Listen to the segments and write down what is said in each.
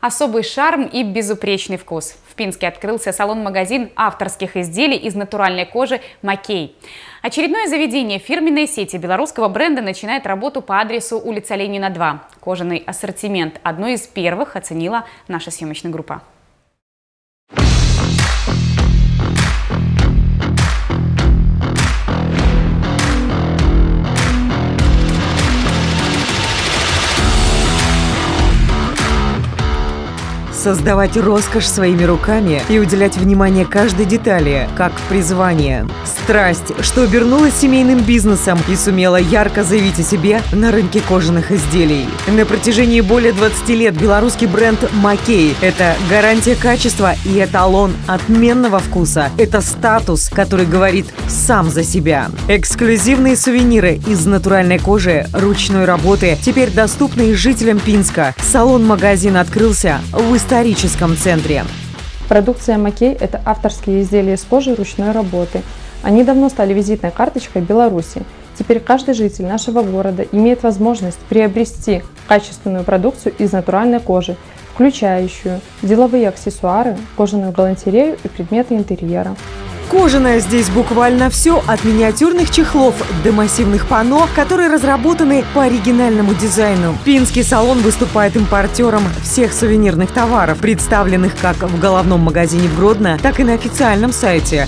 Особый шарм и безупречный вкус. В Пинске открылся салон-магазин авторских изделий из натуральной кожи «Макей». Очередное заведение фирменной сети белорусского бренда начинает работу по адресу улица Ленина, 2. Кожаный ассортимент одной из первых оценила наша съемочная группа. Создавать роскошь своими руками и уделять внимание каждой детали, как призвание. Страсть, что обернулась семейным бизнесом и сумела ярко заявить о себе на рынке кожаных изделий. На протяжении более 20 лет белорусский бренд «Макей» — это гарантия качества и эталон отменного вкуса. Это статус, который говорит сам за себя. Эксклюзивные сувениры из натуральной кожи ручной работы теперь доступны и жителям Пинска. Салон-магазин открылся в историческом центре. Продукция «Макей» — это авторские изделия из кожи ручной работы. Они давно стали визитной карточкой Беларуси. Теперь каждый житель нашего города имеет возможность приобрести качественную продукцию из натуральной кожи, включающую деловые аксессуары, кожаную галантерею и предметы интерьера. Кожаное здесь буквально все, от миниатюрных чехлов до массивных панно, которые разработаны по оригинальному дизайну. Пинский салон выступает импортером всех сувенирных товаров, представленных как в головном магазине в Гродно, так и на официальном сайте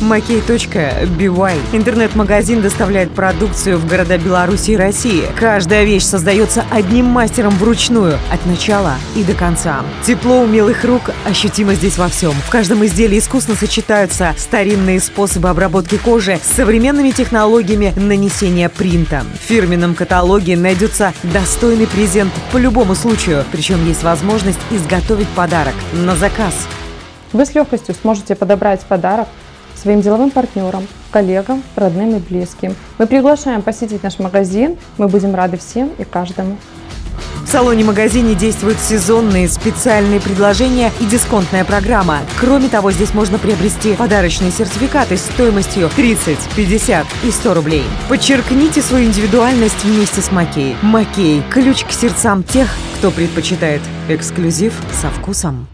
makey.by. Интернет-магазин доставляет продукцию в города Беларуси и России. Каждая вещь создается одним мастером вручную, от начала и до конца. Тепло умелых рук ощутимо здесь во всем. В каждом изделии искусно сочетаются старинные способы обработки кожи с современными технологиями нанесения принта. В фирменном каталоге найдется достойный презент по любому случаю, причем есть возможность изготовить подарок на заказ. Вы с легкостью сможете подобрать подарок своим деловым партнерам, коллегам, родным и близким. Мы приглашаем посетить наш магазин, мы будем рады всем и каждому. В салоне-магазине действуют сезонные специальные предложения и дисконтная программа. Кроме того, здесь можно приобрести подарочные сертификаты стоимостью 30, 50 и 100 рублей. Подчеркните свою индивидуальность вместе с «Макей». «Макей» – ключ к сердцам тех, кто предпочитает эксклюзив со вкусом.